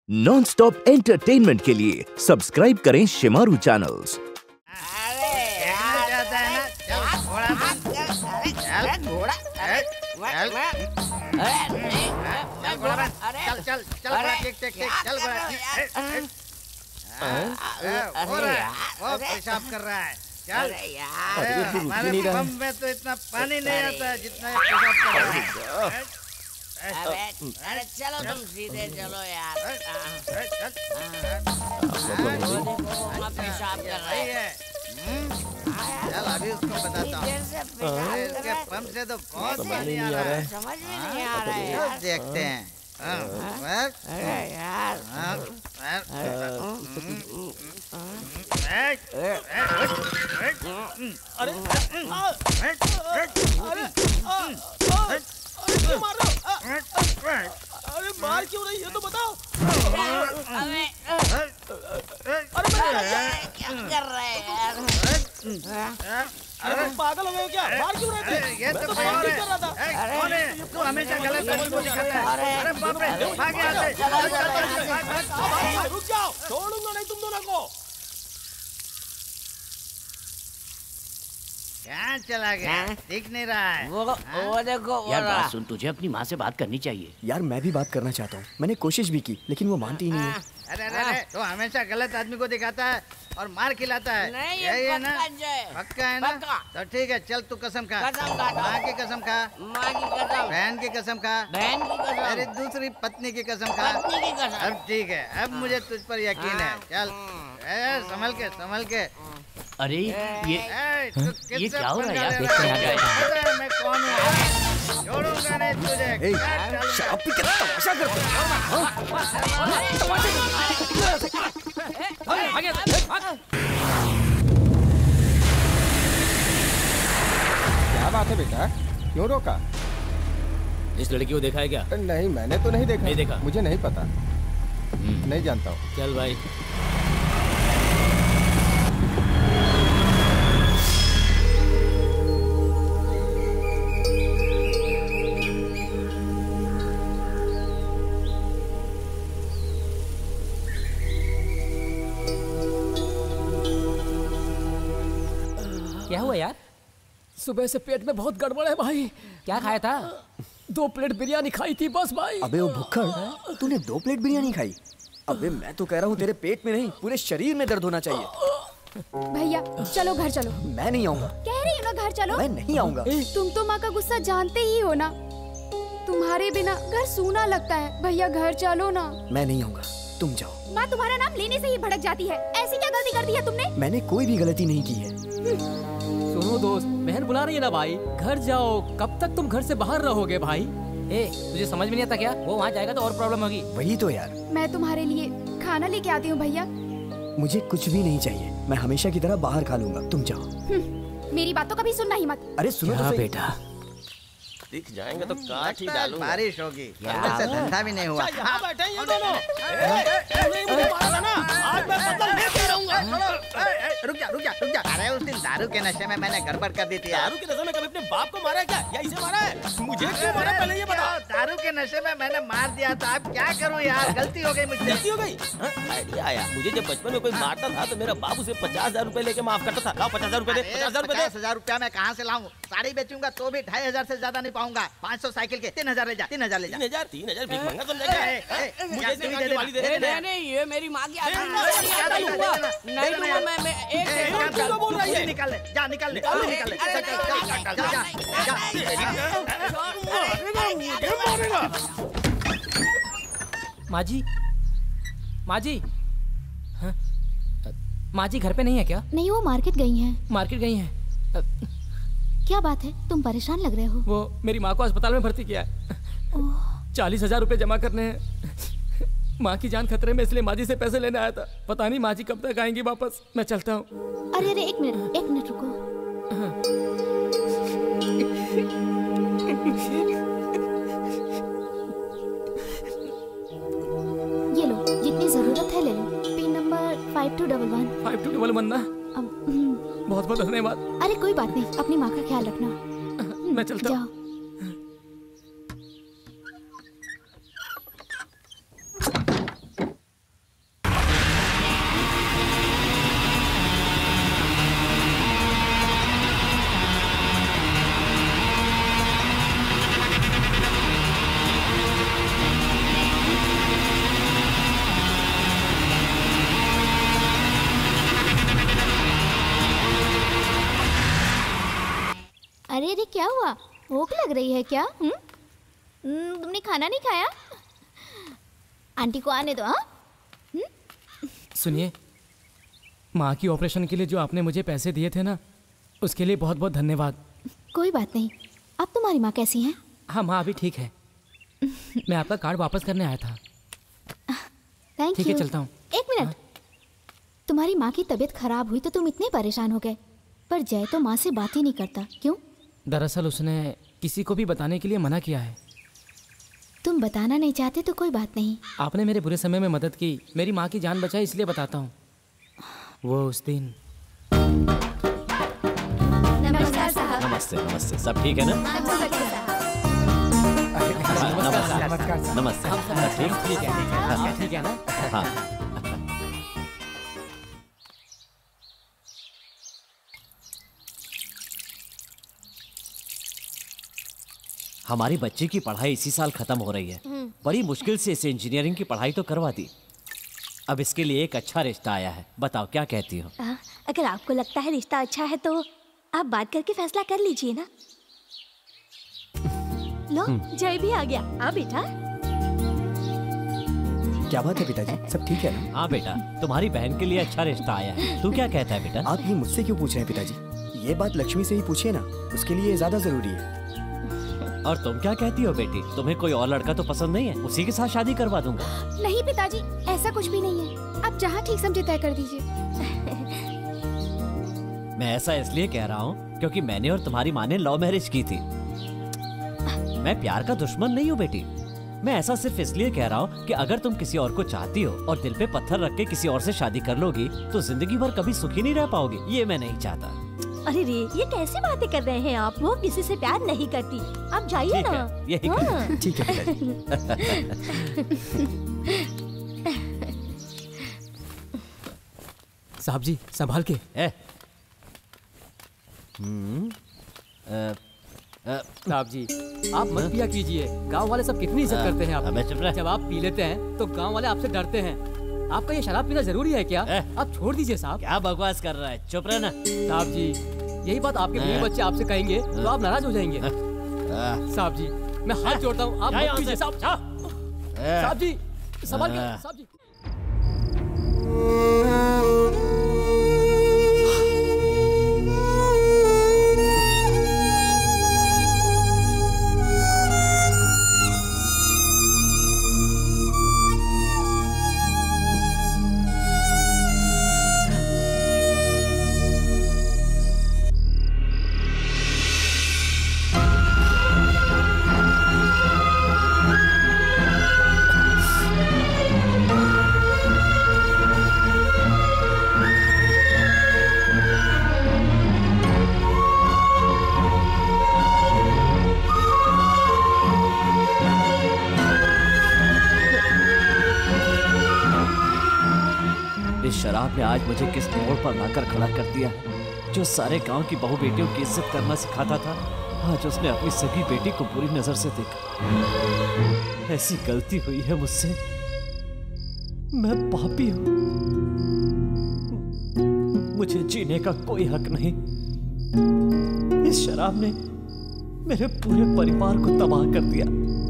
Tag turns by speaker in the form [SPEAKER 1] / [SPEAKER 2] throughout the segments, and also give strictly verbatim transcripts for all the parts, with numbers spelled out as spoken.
[SPEAKER 1] Non stop entertainment के लिए subscribe करें शिमारू चैनल्स।
[SPEAKER 2] चल चल चल टिक टिक टिक चल वो पेशाब कर रहा है। चल हमारे पंप में तो इतना पानी नहीं आता है जितना पेशाब कर रहा है।
[SPEAKER 3] अरे अरे चलो तुम सीधे चलो यार। पेशाब कर रही है।
[SPEAKER 2] चल अभी उसको बताता हूँ। इसके पंप से तो बहुत पानी आ रहा है।
[SPEAKER 3] समझ में नहीं आ रहा है।
[SPEAKER 2] देखते हैं।
[SPEAKER 3] अरे यार
[SPEAKER 4] अरे मार क्यों रही है तो बताओ।
[SPEAKER 3] अरे क्या कर रहे हैं?
[SPEAKER 4] अरे पागल हो गए क्या? मार क्यों रहे थे?
[SPEAKER 2] ये तो कौन है? कौन है? तू हमेशा गलत आदमी को दिखाता है। अरे बाप रे, भाग यहाँ से।
[SPEAKER 4] रुक जाओ, छोड़ूंगा नहीं तुम दोनों को।
[SPEAKER 2] क्या चला गया? दिख नहीं रहा है।
[SPEAKER 3] वो वो देखो वो
[SPEAKER 5] यार
[SPEAKER 3] रहा।
[SPEAKER 5] बात सुन, तुझे अपनी माँ से बात करनी चाहिए।
[SPEAKER 6] यार मैं भी बात करना चाहता हूँ, मैंने कोशिश भी की लेकिन वो मानती ही नहीं है।
[SPEAKER 2] अरे अरे अरे, तो हमेशा गलत आदमी को दिखाता है और मार खिलाता है।
[SPEAKER 3] नहीं, ये
[SPEAKER 2] यही है ना?
[SPEAKER 3] पक्का जय।
[SPEAKER 2] पक्का है ना?
[SPEAKER 3] पक्का।
[SPEAKER 2] तो ठीक है, चल तू कसम खा।
[SPEAKER 3] कसम खाता हूँ।
[SPEAKER 2] माँ की कसम खा,
[SPEAKER 3] माँ की कसम,
[SPEAKER 2] बहन की कसम खा,
[SPEAKER 3] बहन की कसम,
[SPEAKER 2] अरे दूसरी पत्नी की कसम खा।
[SPEAKER 3] पत्नी की कसम।
[SPEAKER 2] अब ठीक है, अब मुझे तुझ पर यकीन है। चल ए, संभल के संभल के।
[SPEAKER 5] अरे ये
[SPEAKER 2] ए, तू किससे
[SPEAKER 5] ये क्या हो रहा है
[SPEAKER 2] पंगा
[SPEAKER 5] यार?
[SPEAKER 2] ले
[SPEAKER 5] देख के
[SPEAKER 2] रहा
[SPEAKER 5] आ
[SPEAKER 2] है?
[SPEAKER 5] जाए।
[SPEAKER 2] पता है मैं कौन हूँ? छोड़ूंगा नहीं तुझे।
[SPEAKER 6] ए,
[SPEAKER 2] चल,
[SPEAKER 6] शराब पी के तमाशा करते
[SPEAKER 7] क्या बात है बेटा, क्यों रोका?
[SPEAKER 5] इस लड़की को देखा है क्या?
[SPEAKER 7] नहीं मैंने तो नहीं देखा।
[SPEAKER 5] नहीं देखा?
[SPEAKER 7] मुझे नहीं पता, नहीं जानता हूँ।
[SPEAKER 5] चल भाई।
[SPEAKER 8] क्या हुआ यार?
[SPEAKER 4] सुबह से पेट में बहुत गड़बड़ है भाई।
[SPEAKER 8] क्या खाया था?
[SPEAKER 4] दो प्लेट बिरयानी खाई थी बस भाई।
[SPEAKER 6] अबे वो भुक्खड़, तूने दो प्लेट बिरयानी खाई? अबे मैं तो कह रहा हूँ तेरे पेट में नहीं पूरे शरीर में दर्द होना चाहिए।
[SPEAKER 9] भैया चलो घर चलो।
[SPEAKER 6] मैं नहीं आऊँगा।
[SPEAKER 9] कह रही हूँ ना घर चलो।
[SPEAKER 6] मैं नहीं आऊँगा।
[SPEAKER 9] तुम तो माँ का गुस्सा जानते ही हो ना, तुम्हारे बिना घर सूना लगता है। भैया घर चलो ना।
[SPEAKER 6] मैं नहीं आऊँगा, तुम जाओ।
[SPEAKER 9] माँ तुम्हारा नाम लेने से ही भड़क जाती है। ऐसी क्या गलती कर दी है तुमने?
[SPEAKER 6] मैंने कोई भी गलती नहीं की है।
[SPEAKER 4] सुनो दोस्त, बहन बुला रही है ना भाई, घर जाओ। कब तक तुम घर से बाहर रहोगे भाई?
[SPEAKER 8] ए, तुझे समझ में नहीं आता क्या? वो वहाँ जाएगा तो और प्रॉब्लम होगी।
[SPEAKER 6] वही तो यार।
[SPEAKER 9] मैं तुम्हारे लिए खाना लेके आती हूँ भैया।
[SPEAKER 6] मुझे कुछ भी नहीं चाहिए, मैं हमेशा की तरह बाहर खा लूंगा, तुम जाओ।
[SPEAKER 9] मेरी बात तो कभी सुनना ही मत।
[SPEAKER 6] अरे सुनो तो सही।
[SPEAKER 5] बेटा
[SPEAKER 7] दिख जाएंगे तो काट ही
[SPEAKER 2] लगता है
[SPEAKER 7] डालूंगा।
[SPEAKER 2] बारिश होगी। कल से धंधा भी नहीं हुआ।
[SPEAKER 4] यहाँ बैठे हैं ये दोनों। तूने मुझे मारा था ना, आज मैं बदला लेके रहूंगा।
[SPEAKER 2] रुक जा रुक जा रुक जा। अरे उस दिन दारू के नशे में मैंने गड़बड़ कर दी थी यार।
[SPEAKER 4] दारू के नशे में कभी अपने बाप को मारा है क्या, या इसे मारा है? मुझे क्यों मारा पहले ये बता।
[SPEAKER 2] दारू के नशे में मैंने मार दिया था, अब क्या करूं यार, गलती हो गई मुझसे।
[SPEAKER 4] गलती हो गई?
[SPEAKER 7] आइडिया आया मुझे, जब बचपन में कोई मारता था तो मेरा बाप उसे पचास हजार रूपए लेके माफ करता था। लाओ पचास हजार रूपए दे, पचास हजार रूपए दे।
[SPEAKER 2] पचास हजार रूपया मैं कहाँ से लाऊं? साड़ी बेचूंगा तो भी ढाई हजार से ज्यादा नहीं पाऊंगा। पाँच सौ साइकिल के तीन हजार ले जा, तीन हजार ले जा।
[SPEAKER 7] तीन हजार तीन हजार भीख मांगा समझा
[SPEAKER 2] ए, ए,
[SPEAKER 7] क्या?
[SPEAKER 2] ए,
[SPEAKER 7] मुझे
[SPEAKER 2] जा,
[SPEAKER 7] से
[SPEAKER 2] तू ही
[SPEAKER 7] कांटे
[SPEAKER 2] दे
[SPEAKER 7] वाली दे
[SPEAKER 2] देना।
[SPEAKER 7] दे।
[SPEAKER 3] नहीं नहीं, ये मेरी माँ की आदत
[SPEAKER 2] दे,
[SPEAKER 3] है।
[SPEAKER 2] दे, दे,
[SPEAKER 3] नहीं
[SPEAKER 2] दे,
[SPEAKER 3] दूंगा।
[SPEAKER 2] दे,
[SPEAKER 3] नहीं
[SPEAKER 2] दे,
[SPEAKER 3] दूंगा
[SPEAKER 2] दे,
[SPEAKER 3] मैं मैं एक
[SPEAKER 2] ए,
[SPEAKER 3] सेकंड
[SPEAKER 2] काम
[SPEAKER 3] चल-
[SPEAKER 2] चल,
[SPEAKER 4] बोल रही है?
[SPEAKER 2] निकाल ले, जा निकाल ले, अभी निकाल ले।
[SPEAKER 3] अरे,
[SPEAKER 2] जा,
[SPEAKER 3] अरे,
[SPEAKER 2] जा, जा, जा, जा, जा।
[SPEAKER 8] माँ जी, माँ जी, हाँ? माँ जी घर पे नहीं है क्या?
[SPEAKER 9] नहीं, वो मार्केट गई हैं।
[SPEAKER 8] मार्केट गई हैं। अ,
[SPEAKER 9] क्या बात है, तुम परेशान लग रहे हो?
[SPEAKER 8] वो मेरी माँ को अस्पताल में भर्ती किया है। चालीस हजार रुपए जमा करने हैं। माँ की जान खतरे में, इसलिए माँ जी से पैसे लेने आया था। पता नहीं माँ जी कब तक आएंगी वापस। मैं चलता हूँ।
[SPEAKER 9] अरे अरे एक मिनट, एक मिनट रुको। ये लो, जितनी जरूरत है ले लो। Pin number five two double one.
[SPEAKER 8] Five two double one ना? बहुत बहुत धन्यवाद।
[SPEAKER 9] अरे कोई बात नहीं, अपनी माँ का ख्याल रखना।
[SPEAKER 8] मैं चलता हूँ।
[SPEAKER 10] अरे क्या हुआ, भूख लग रही है क्या? हुँ? तुमने खाना नहीं खाया? आंटी को आने दो। हाँ,
[SPEAKER 8] सुनिए, माँ की ऑपरेशन के लिए जो आपने मुझे पैसे दिए थे ना, उसके लिए बहुत बहुत धन्यवाद।
[SPEAKER 10] कोई बात नहीं। अब तुम्हारी माँ कैसी हैं?
[SPEAKER 8] हाँ, माँ अभी ठीक है। मैं आपका कार्ड वापस करने आया था।
[SPEAKER 10] थैंक
[SPEAKER 8] ठीक
[SPEAKER 10] यू।
[SPEAKER 8] है, चलता हूँ।
[SPEAKER 10] एक मिनट, तुम्हारी माँ की तबीयत खराब हुई तो तुम इतने परेशान हो गए, पर जय तो माँ से बात ही नहीं करता, क्यों?
[SPEAKER 8] दरअसल उसने किसी को भी बताने के लिए मना किया है।
[SPEAKER 10] तुम बताना नहीं चाहते तो कोई बात नहीं।
[SPEAKER 8] आपने मेरे बुरे समय में मदद की, मेरी माँ की जान बचाई, इसलिए बताता हूँ। वो उस दिन।
[SPEAKER 10] नमस्कार साहब।
[SPEAKER 7] नमस्ते नमस्ते, सब ठीक है ना?
[SPEAKER 10] नमस्कार साहब।
[SPEAKER 7] नमस्ते नमस्ते, सब ठीक
[SPEAKER 8] ठीक है, ठीक है, हाँ, ठीक है ना?
[SPEAKER 7] हाँ। हमारी बच्ची की पढ़ाई इसी साल खत्म हो रही है। बड़ी मुश्किल से इसे इंजीनियरिंग की पढ़ाई तो करवा दी। अब इसके लिए एक अच्छा रिश्ता आया है, बताओ क्या कहती हो?
[SPEAKER 11] आ, अगर आपको लगता है रिश्ता अच्छा है तो आप बात करके फैसला कर लीजिए ना। लो, जय भी आ गया। हाँ बेटा।
[SPEAKER 6] क्या बात है पिताजी, सब ठीक है ना?
[SPEAKER 7] हाँ बेटा, तुम्हारी बहन के लिए अच्छा रिश्ता आया है। तू क्या कहता है बेटा?
[SPEAKER 6] आप ये मुझसे क्यों पूछ रहे हैं पिताजी? ये बात लक्ष्मी से ही पूछिए ना, उसके लिए ज्यादा जरूरी है।
[SPEAKER 7] और तुम क्या कहती हो बेटी? तुम्हें कोई और लड़का तो पसंद नहीं है? उसी के साथ शादी करवा दूंगा।
[SPEAKER 9] नहीं पिताजी, ऐसा कुछ भी नहीं है। आप जहाँ ठीक समझे तय कर दीजिए।
[SPEAKER 7] मैं ऐसा इसलिए कह रहा हूँ क्योंकि मैंने और तुम्हारी माँ ने लव मैरिज की थी। मैं प्यार का दुश्मन नहीं हूँ बेटी। मैं ऐसा सिर्फ इसलिए कह रहा हूँ कि अगर तुम किसी और को चाहती हो और दिल पे पत्थर रख के किसी और से शादी कर लोगी तो जिंदगी भर कभी सुखी नहीं रह पाओगी। ये मैं नहीं चाहता।
[SPEAKER 11] अरे रे, ये कैसी बातें कर रहे हैं आप? वो किसी से प्यार नहीं करती। आप जाइए
[SPEAKER 7] ठीक
[SPEAKER 11] ना।
[SPEAKER 7] है, यही
[SPEAKER 11] हाँ।
[SPEAKER 6] ठीक है पिताजी।
[SPEAKER 8] साहब जी, संभाल के।
[SPEAKER 7] ए, हम्म, अ, अ,
[SPEAKER 8] साहब जी, आप मत पिया कीजिए। गांव वाले सब कितनी इज्जत करते हैं
[SPEAKER 7] अबे चुप रह।
[SPEAKER 8] आप। जब आप पी लेते हैं तो गांव वाले आपसे डरते हैं। आपका ये शराब पीना जरूरी है क्या?
[SPEAKER 7] ए,
[SPEAKER 8] आप छोड़ दीजिए साहब।
[SPEAKER 7] क्या बकवास कर रहा है? चुप रहना।
[SPEAKER 8] साहब जी, यही बात आपके बीवी बच्चे आपसे कहेंगे तो आप नाराज हो जाएंगे। साहब जी, मैं हाथ जोड़ता हूँ, आप मत पीजिए साहब। साहब जी, संभाल के साहब जी।
[SPEAKER 7] शराब ने आज मुझे किस मोड़ पर लाकर खड़ा कर दिया। जो सारे गांव की बहू बेटियों की इज्जत करना सिखाता था, आज उसने अपनी सगी बेटी को बुरी नजर से देखा। ऐसी गलती हुई है मुझसे। मैं पापी हूं। मुझे जीने का कोई हक नहीं। इस शराब ने मेरे पूरे परिवार को तबाह कर दिया।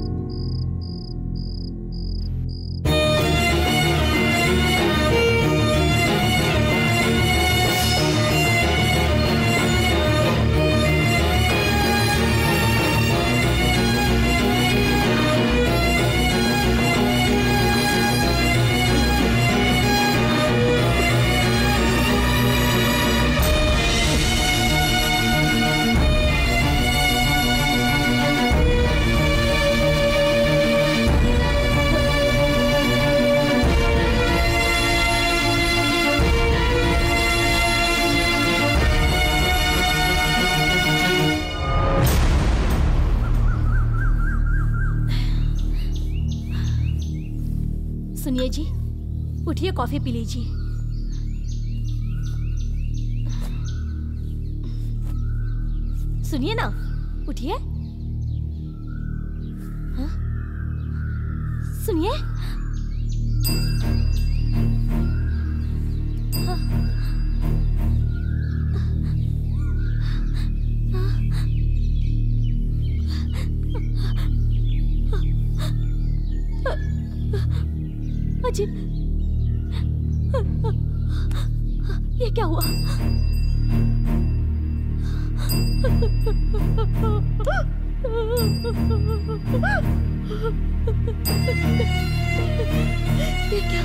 [SPEAKER 11] सुनिए जी, उठिए, कॉफी पी लीजिए। सुनिए ना, उठिए। हाँ? सुनिए। हाँ? अजी, ये क्या हुआ? ये क्या